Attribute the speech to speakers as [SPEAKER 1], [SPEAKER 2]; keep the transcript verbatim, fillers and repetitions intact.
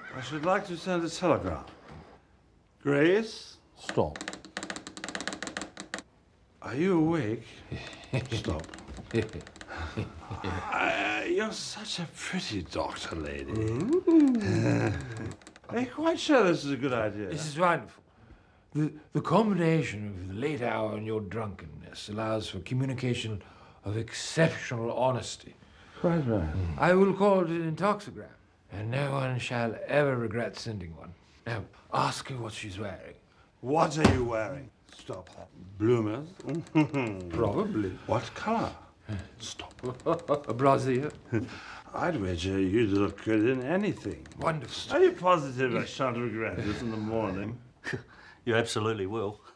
[SPEAKER 1] I should like to send a telegram. Grace?
[SPEAKER 2] Stop.
[SPEAKER 1] Are you awake? Stop. uh, you're such a pretty doctor, lady. Uh, are you quite sure this is a good idea?
[SPEAKER 3] This is wonderful. The, the combination of the late hour and your drunkenness allows for communication of exceptional honesty.
[SPEAKER 1] Quite right.
[SPEAKER 3] Mm. I will call it an Intoxigram, and no one shall ever regret sending one. Now, ask her what she's wearing.
[SPEAKER 1] What are you wearing? Stop. Bloomers?
[SPEAKER 3] Probably.
[SPEAKER 1] What colour? Stop.
[SPEAKER 3] A brassiere.
[SPEAKER 1] I'd wager you'd look good in anything.
[SPEAKER 3] Wonderful.
[SPEAKER 1] Are you positive I shan't regret this in the morning?
[SPEAKER 2] You absolutely will.